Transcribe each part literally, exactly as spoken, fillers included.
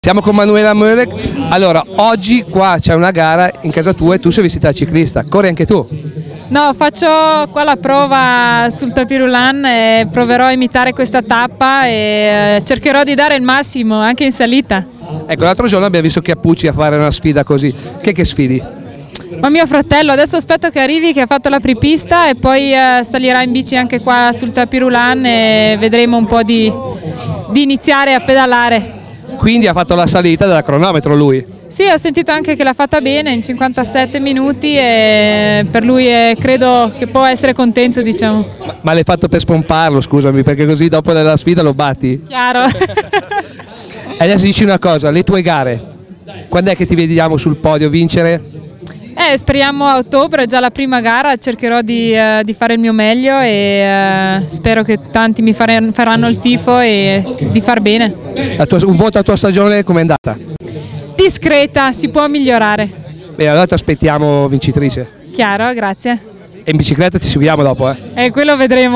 Siamo con Manuela Moelek. Allora, oggi qua c'è una gara in casa tua e tu sei vestita da ciclista, corri anche tu? No, faccio qua la prova sul tapis roulant e proverò a imitare questa tappa e cercherò di dare il massimo anche in salita. Ecco, l'altro giorno abbiamo visto che Appucci a fare una sfida così. Che che sfidi? Ma mio fratello, adesso aspetto che arrivi, che ha fatto la prepista e poi eh, salirà in bici anche qua sul tapis roulant e vedremo un po' di, di iniziare a pedalare. Quindi ha fatto la salita della cronometro lui? Sì, ho sentito anche che l'ha fatta bene in cinquantasette minuti e per lui è, credo che può essere contento, diciamo. Ma, ma l'hai fatto per spomparlo, scusami, perché così dopo della sfida lo batti? Chiaro. E adesso dici una cosa, le tue gare, quando è che ti vediamo sul podio vincere? Eh, speriamo a ottobre, è già la prima gara, cercherò di, uh, di fare il mio meglio e uh, spero che tanti mi fare, faranno il tifo e di far bene. La tua, un voto a tua stagione com'è andata? Discreta, si può migliorare. Beh, allora ti aspettiamo vincitrice. Chiaro, grazie. E in bicicletta ti seguiamo dopo, eh? Eh, quello vedremo.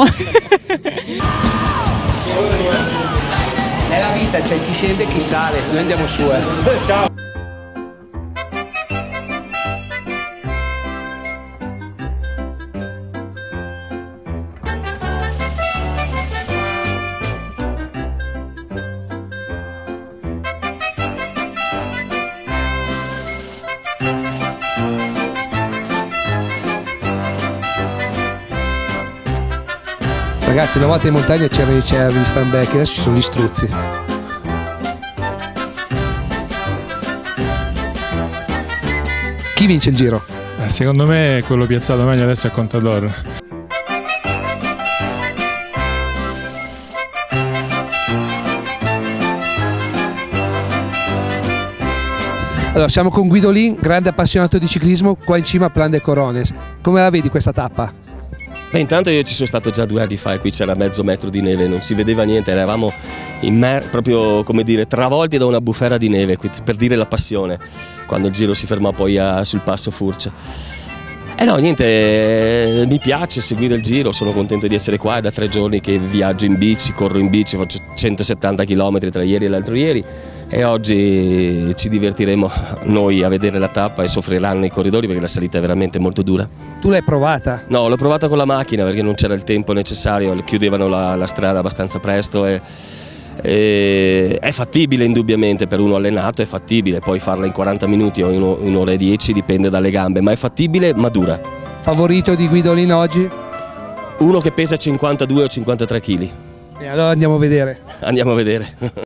Nella vita c'è chi scende e chi sale, noi andiamo su, eh. Ciao! Ragazzi, una volta in montagna c'era i cervi, gli stambecchi, adesso ci sono gli struzzi. Chi vince il giro? Eh, secondo me quello piazzato meglio adesso è Contador. Allora, siamo con Guidolin, grande appassionato di ciclismo, qua in cima a Plan de Corones. Come la vedi questa tappa? Beh, intanto io ci sono stato già due anni fa e qui c'era mezzo metro di neve, non si vedeva niente, eravamo immer- proprio come dire travolti da una bufera di neve, per dire la passione, quando il giro si fermò poi a, sul passo Furcia. E no, niente, eh, mi piace seguire il giro, sono contento di essere qua, è da tre giorni che viaggio in bici, corro in bici, faccio centosettanta chilometri tra ieri e l'altro ieri e oggi ci divertiremo noi a vedere la tappa e soffriranno i corridori perché la salita è veramente molto dura. Tu l'hai provata? No, l'ho provata con la macchina perché non c'era il tempo necessario, chiudevano la, la strada abbastanza presto e, e è fattibile indubbiamente per uno allenato, è fattibile, poi farla in quaranta minuti o in un'ora e dieci dipende dalle gambe, ma è fattibile ma dura. Favorito di Guidolin oggi? Uno che pesa cinquantadue o cinquantatré chili. E allora andiamo a vedere. Andiamo a vedere.